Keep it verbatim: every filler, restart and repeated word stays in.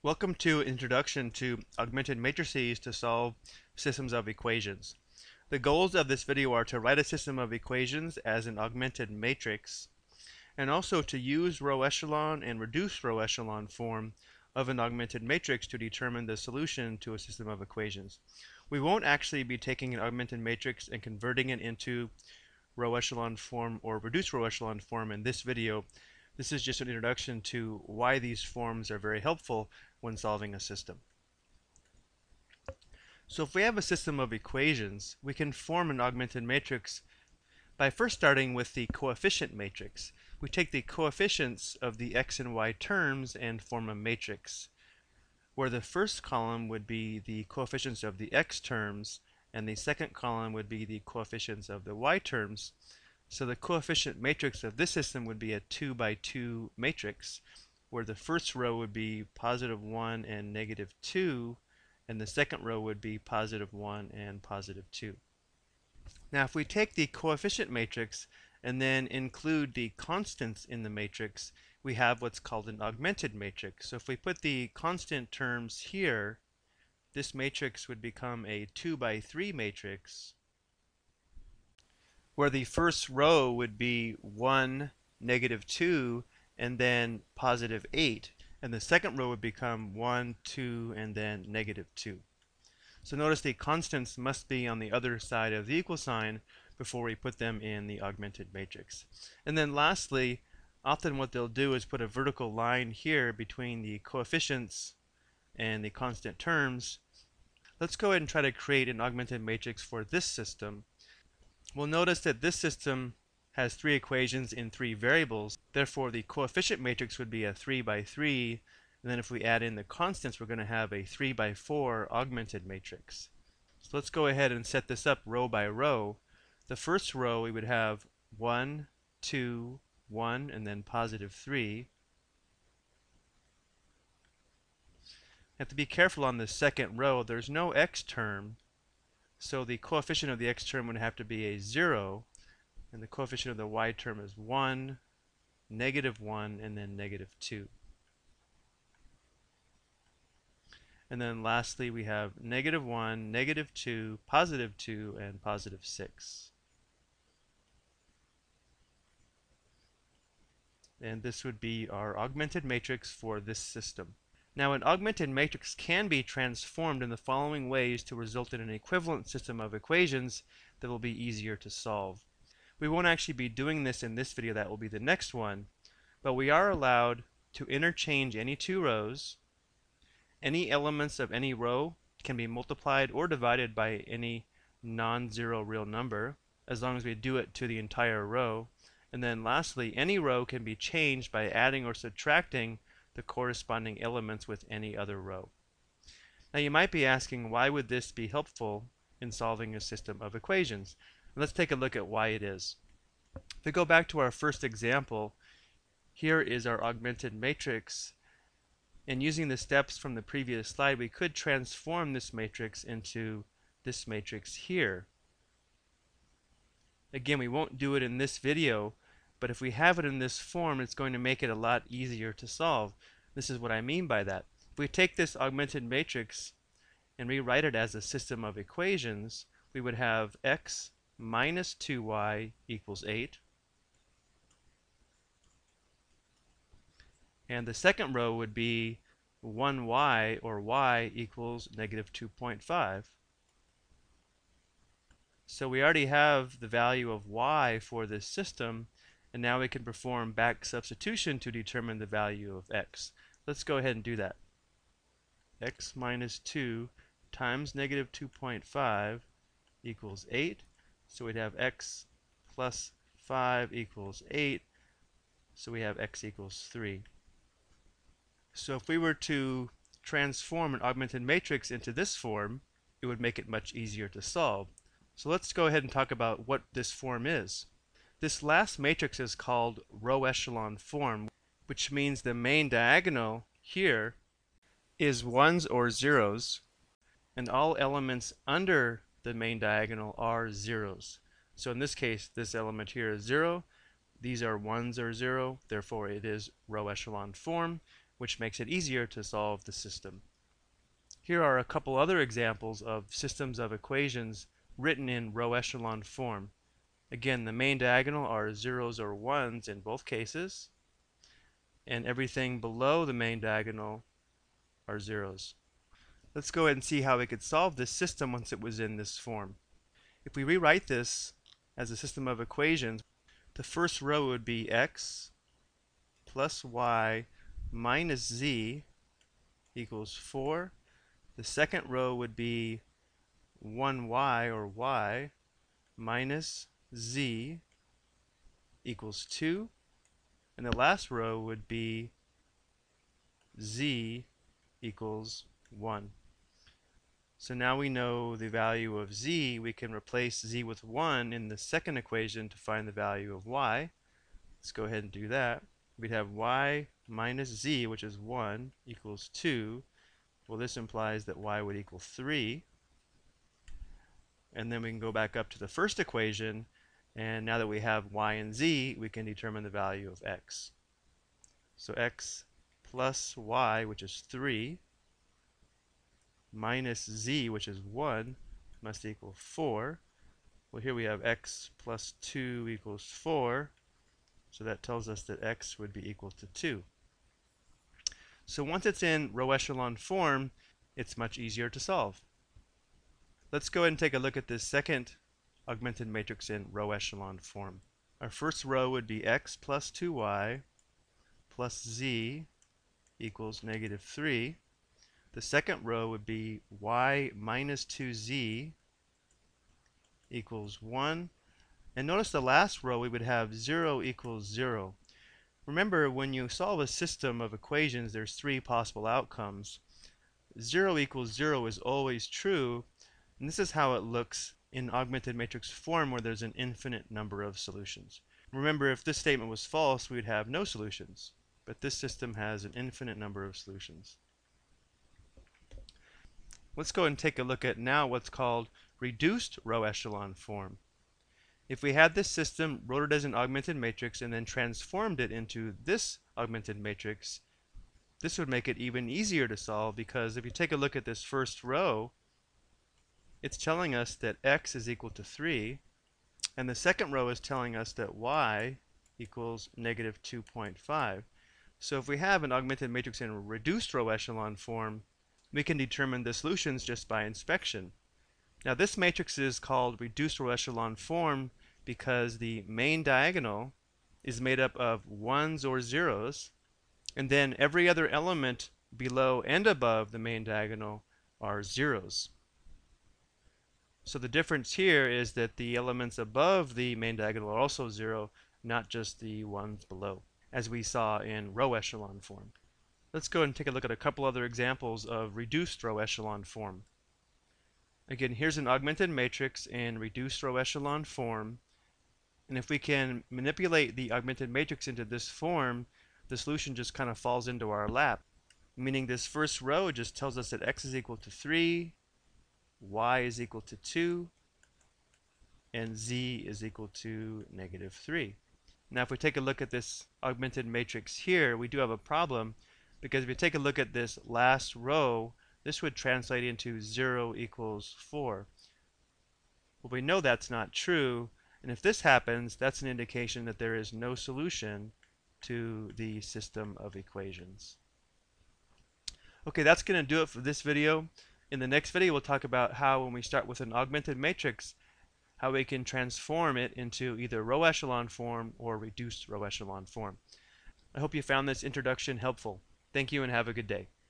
Welcome to Introduction to Augmented Matrices to Solve Systems of Equations. The goals of this video are to write a system of equations as an augmented matrix, and also to use row echelon and reduced row echelon form of an augmented matrix to determine the solution to a system of equations. We won't actually be taking an augmented matrix and converting it into row echelon form or reduced row echelon form in this video. This is just an introduction to why these forms are very helpful when solving a system. So if we have a system of equations, we can form an augmented matrix by first starting with the coefficient matrix. We take the coefficients of the x and y terms and form a matrix, where the first column would be the coefficients of the x terms and the second column would be the coefficients of the y terms. So the coefficient matrix of this system would be a two by two matrix, where the first row would be positive one and negative two, and the second row would be positive one and positive two. Now if we take the coefficient matrix and then include the constants in the matrix, we have what's called an augmented matrix. So if we put the constant terms here, this matrix would become a two by three matrix, where the first row would be one, negative two, and then positive eight, and the second row would become one, two, and then negative two. So notice the constants must be on the other side of the equal sign before we put them in the augmented matrix. And then lastly, often what they'll do is put a vertical line here between the coefficients and the constant terms. Let's go ahead and try to create an augmented matrix for this system. We'll notice that this system has three equations in three variables. Therefore, the coefficient matrix would be a three by three. And then if we add in the constants, we're going to have a three by four augmented matrix. So let's go ahead and set this up row by row. The first row we would have one, two, one, and then positive three. Have to be careful on the second row. There's no x term, so the coefficient of the x term would have to be a zero, and the coefficient of the y term is one, negative one, and then negative two. And then lastly we have negative one, negative two, positive two, and positive six. And this would be our augmented matrix for this system. Now an augmented matrix can be transformed in the following ways to result in an equivalent system of equations that will be easier to solve. We won't actually be doing this in this video, that will be the next one, but we are allowed to interchange any two rows. Any elements of any row can be multiplied or divided by any non-zero real number, as long as we do it to the entire row. And then lastly, any row can be changed by adding or subtracting the corresponding elements with any other row. Now you might be asking, why would this be helpful in solving a system of equations? Let's take a look at why it is. If we go back to our first example, here is our augmented matrix, and using the steps from the previous slide, we could transform this matrix into this matrix here. Again, we won't do it in this video, but if we have it in this form, it's going to make it a lot easier to solve. This is what I mean by that. If we take this augmented matrix and rewrite it as a system of equations, we would have x minus two y equals eight. And the second row would be one y, or y, equals negative two point five. So we already have the value of y for this system, and now we can perform back substitution to determine the value of x. Let's go ahead and do that. X minus two times negative two point five equals eight. So we'd have x plus five equals eight. So we have x equals three. So if we were to transform an augmented matrix into this form, it would make it much easier to solve. So let's go ahead and talk about what this form is. This last matrix is called row echelon form, which means the main diagonal here is ones or zeros, and all elements under the main diagonal are zeros. So in this case, this element here is zero. These are ones or zero, therefore it is row echelon form. which makes it easier to solve the system. Here are a couple other examples of systems of equations written in row echelon form. Again, the main diagonal are zeros or ones in both cases, and everything below the main diagonal are zeros. Let's go ahead and see how we could solve this system once it was in this form. If we rewrite this as a system of equations, the first row would be x plus y minus z equals four. The second row would be one y or y minus z equals two. And the last row would be z equals one. So now we know the value of z. We can replace z with one in the second equation to find the value of y. Let's go ahead and do that. We'd have y minus z, which is one, equals two. Well, this implies that y would equal three. And then we can go back up to the first equation, and now that we have y and z, we can determine the value of x. So x plus y, which is three, minus z, which is one, must equal four. Well, here we have x plus two equals four, so that tells us that x would be equal to two. So once it's in row echelon form, it's much easier to solve. Let's go ahead and take a look at this second augmented matrix in row echelon form. Our first row would be x plus two y plus z equals negative three. The second row would be y minus two z equals one. And notice the last row we would have zero equals zero. Remember, when you solve a system of equations, there's three possible outcomes. zero equals zero is always true, and this is how it looks in augmented matrix form where there's an infinite number of solutions. Remember, if this statement was false, we would have no solutions, but this system has an infinite number of solutions. Let's go and take a look at now what's called reduced row echelon form. If we had this system, wrote it as an augmented matrix, and then transformed it into this augmented matrix, this would make it even easier to solve, because if you take a look at this first row, it's telling us that x is equal to three, and the second row is telling us that y equals negative two point five. So if we have an augmented matrix in reduced row echelon form, we can determine the solutions just by inspection. Now this matrix is called reduced row echelon form because the main diagonal is made up of ones or zeros, and then every other element below and above the main diagonal are zeros. So the difference here is that the elements above the main diagonal are also zero, not just the ones below, as we saw in row echelon form. Let's go and take a look at a couple other examples of reduced row echelon form. Again, here's an augmented matrix in reduced row echelon form, and if we can manipulate the augmented matrix into this form, the solution just kind of falls into our lap, meaning this first row just tells us that x is equal to three, y is equal to two, and z is equal to negative three. Now if we take a look at this augmented matrix here, we do have a problem, because if you take a look at this last row, this would translate into zero equals four. Well, we know that's not true, and if this happens, that's an indication that there is no solution to the system of equations. Okay, that's going to do it for this video. In the next video, we'll talk about how, when we start with an augmented matrix, how we can transform it into either row echelon form or reduced row echelon form. I hope you found this introduction helpful. Thank you and have a good day.